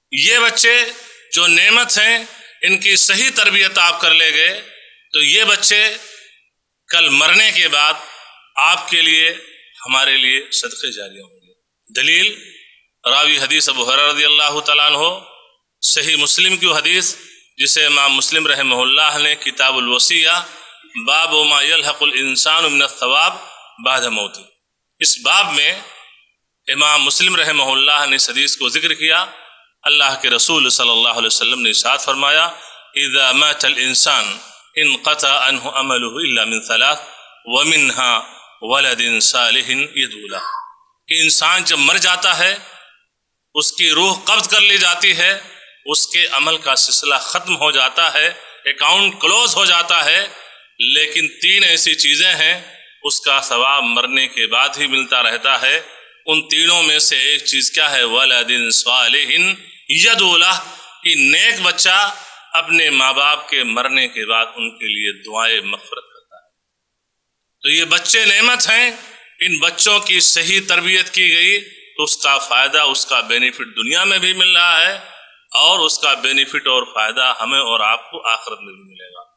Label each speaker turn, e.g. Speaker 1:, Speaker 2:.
Speaker 1: یہ بچے جو نعمت ہیں، ان کی صحیح تربیت آپ کر لے گئے تو یہ بچے کل مرنے کے بعد آپ کے لیے، ہمارے لیے صدقے جاریہ ہوں گے۔ دلیل راوی حدیث ابو ہریرہ رضی اللہ تعالیٰ عنہ، صحیح مسلم کی حدیث جسے امام مسلم رحمہ اللہ نے کتاب الوصیہ باب ما یلحق الانسان من الثواب بعد موتی، اس باب میں امام مسلم رحمہ اللہ نے اس حدیث کو ذکر کیا۔ اللہ کے رسول صلی اللہ علیہ وسلم نے ارشاد فرمایا اذا مات الانسان انقطع عنه عمله الا من ثلاث ومنها ولد صالح يدعو له، کہ انسان جب مر جاتا ہے، اس کی روح قبض کر لی جاتی ہے، اس کے عمل کا سلسلہ ختم ہو جاتا ہے، اکاؤنٹ کلوز ہو جاتا ہے، لیکن تین ایسی چیزیں ہیں اس کا ثواب مرنے کے بعد ہی ملتا رہتا ہے۔ ان تینوں میں سے ایک چیز کیا ہے؟ ولد صالح یدعو لہ، کہ نیک بچہ اپنے ماں باپ کے مرنے کے بعد ان کے لیے دعائیں مغفرت کرتا ہے۔ تو یہ بچے نعمت ہیں، ان بچوں کی صحیح تربیت کی گئی تو اس کا فائدہ، اس کا بینیفٹ دنیا میں بھی مل رہا ہے، اور اس کا بینیفٹ اور فائدہ ہمیں اور آپ کو آخرت میں بھی ملے گا۔